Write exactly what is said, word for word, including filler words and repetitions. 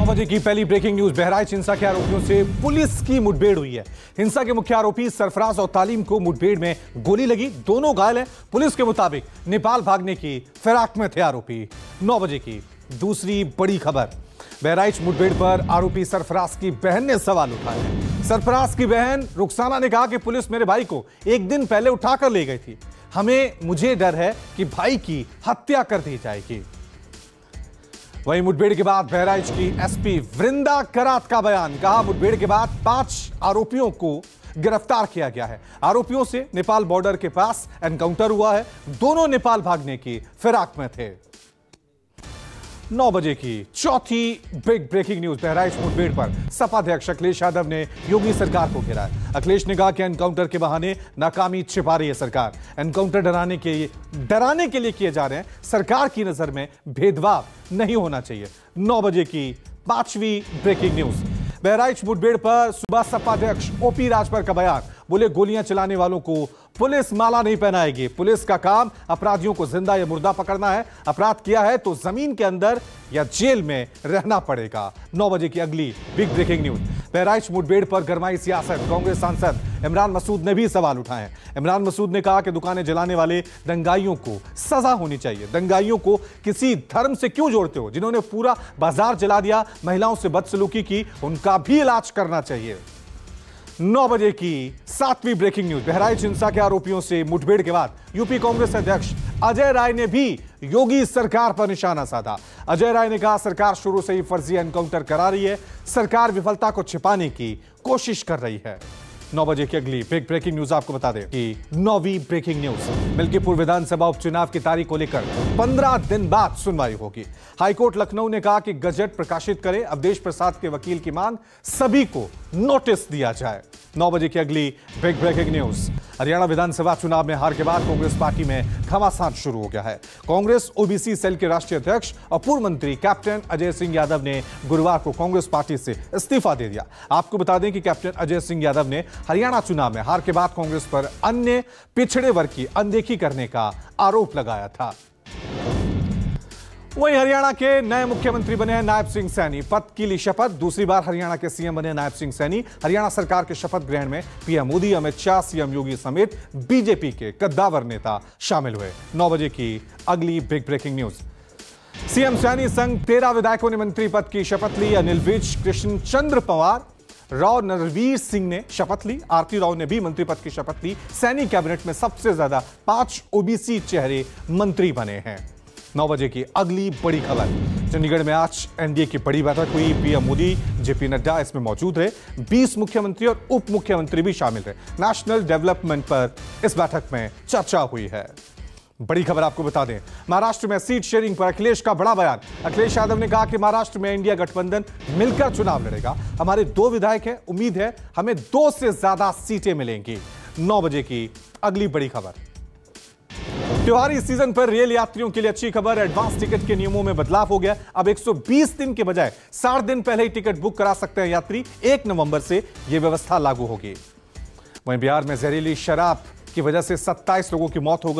नौ बजे की पहली ब्रेकिंग न्यूज। बहराइच हिंसा के आरोपियों से पुलिस की मुठभेड़ हुई है। हिंसा के मुख्य आरोपी सरफराज और तालीम को मुठभेड़ में गोली लगी, दोनों घायल हैं। पुलिस के मुताबिक नेपाल भागने की फिराक में थे आरोपी। नौ बजे की दूसरी बड़ी खबर। बहराइच मुठभेड़ पर आरोपी सरफराज की बहन ने सवाल उठाए। सरफराज की बहन रुखसाना ने कहा कि पुलिस मेरे भाई को एक दिन पहले उठाकर ले गई थी। हमें मुझे डर है कि भाई की हत्या कर दी जाएगी। वहीं मुठभेड़ के बाद बहराइच की एसपी वृंदा करात का बयान। कहा, मुठभेड़ के बाद पांच आरोपियों को गिरफ्तार किया गया है। आरोपियों से नेपाल बॉर्डर के पास एनकाउंटर हुआ है। दोनों नेपाल भागने की फिराक में थे। नौ बजे की चौथी बिग ब्रेकिंग न्यूज। बहराइच मुठभेड़ पर सपा अध्यक्ष अखिलेश यादव ने योगी सरकार को घेरा है। अखिलेश ने कहा कि एनकाउंटर के बहाने नाकामी छिपा रही है सरकार। एनकाउंटर डराने के डराने के लिए किए जा रहे हैं। सरकार की नजर में भेदभाव नहीं होना चाहिए। नौ बजे की पांचवी ब्रेकिंग न्यूज। बहराइच मुठभेड़ पर सुबह सपा अध्यक्ष ओपी राजभर का बयान। बोले, गोलियां चलाने वालों को पुलिस माला नहीं पहनाएगी। पुलिस का काम अपराधियों को जिंदा या मुर्दा पकड़ना है। अपराध किया है तो जमीन के अंदर या जेल में रहना पड़ेगा। नौ बजे की अगली बिग ब्रेकिंग न्यूज। बहराइच मुठभेड़ पर गरमाई सियासत। कांग्रेस सांसद इमरान मसूद ने भी सवाल उठाए। इमरान मसूद ने कहा कि दुकानें जलाने वाले दंगाइयों को सजा होनी चाहिए। दंगाइयों को किसी धर्म से क्यों जोड़ते हो? जिन्होंने पूरा बाजार जला दिया, महिलाओं से बदसलूकी की, उनका भी इलाज करना चाहिए। नौ बजे की सातवीं ब्रेकिंग न्यूज। बहराइच हिंसा के आरोपियों से मुठभेड़ के बाद यूपी कांग्रेस अध्यक्ष अजय राय ने भी योगी सरकार पर निशाना साधा। अजय राय ने कहा, सरकार शुरू से ही फर्जी एनकाउंटर करा रही है। सरकार विफलता को छिपाने की कोशिश कर रही है। नौ बजे की अगली बिग ब्रेकिंग न्यूज आपको बता दें कि नौवीं ब्रेकिंग न्यूज। मिल्कीपुर विधानसभा उपचुनाव की तारीख को लेकर पंद्रह दिन बाद सुनवाई होगी। हाईकोर्ट लखनऊ ने कहा कि गजट प्रकाशित करे। अवधेश प्रसाद के वकील की मांग, सभी को नोटिस दिया जाए। नौ बजे की अगली बिग ब्रेकिंग न्यूज। हरियाणा विधानसभा चुनाव में हार के बाद कांग्रेस पार्टी में घमासान शुरू हो गया है। कांग्रेस ओबीसी सेल के राष्ट्रीय अध्यक्ष और पूर्व मंत्री कैप्टन अजय सिंह यादव ने गुरुवार को कांग्रेस पार्टी से इस्तीफा दे दिया। आपको बता दें कि कैप्टन अजय सिंह यादव ने हरियाणा चुनाव में हार के बाद कांग्रेस पर अन्य पिछड़े वर्ग की अनदेखी करने का आरोप लगाया था। वहीं हरियाणा के नए मुख्यमंत्री बने हैं नायब सिंह सैनी। पद की ली शपथ। दूसरी बार हरियाणा के सीएम बने नायब सिंह सैनी। हरियाणा सरकार के शपथ ग्रहण में पीएम मोदी, अमित शाह, सीएम योगी समेत बीजेपी के कद्दावर नेता शामिल हुए। नौ बजे की अगली big breaking news. CM Saini संग तेरह विधायकों ने मंत्री पद की शपथ ली। अनिल विज, कृष्ण चंद्र पंवार, राव नरवीर सिंह ने शपथ ली। आरती राव ने भी मंत्री पद की शपथ ली। सैनी कैबिनेट में सबसे ज्यादा पांच ओबीसी चेहरे मंत्री बने हैं। नौ बजे की अगली बड़ी खबर। चंडीगढ़ में आज एनडीए की बड़ी बैठक हुई। पीएम मोदी, जेपी नड्डा इसमें मौजूद रहे। बीस मुख्यमंत्री और उप मुख्यमंत्री भी शामिल रहे। नेशनल डेवलपमेंट पर इस बैठक में चर्चा हुई है। बड़ी खबर आपको बता दें, महाराष्ट्र में सीट शेयरिंग पर अखिलेश का बड़ा बयान। अखिलेश यादव ने कहा कि महाराष्ट्र में इंडिया गठबंधन मिलकर चुनाव लड़ेगा। हमारे दो विधायक हैं, उम्मीद है हमें दो से ज्यादा सीटें मिलेंगी। नौ बजे की अगली बड़ी खबर। त्योहारी सीजन पर रेल यात्रियों के लिए अच्छी खबर। एडवांस टिकट के नियमों में बदलाव हो गया। अब एक सौ बीस दिन के बजाय साठ दिन पहले ही टिकट बुक करा सकते हैं यात्री। एक नवंबर से यह व्यवस्था लागू होगी। वहीं बिहार में जहरीली शराब की वजह से सत्ताईस लोगों की मौत हो गई।